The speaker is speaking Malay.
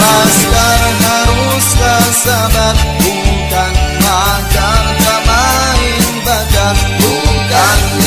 Laskar haruslah sabar, bukan makar tak main bakar, bukan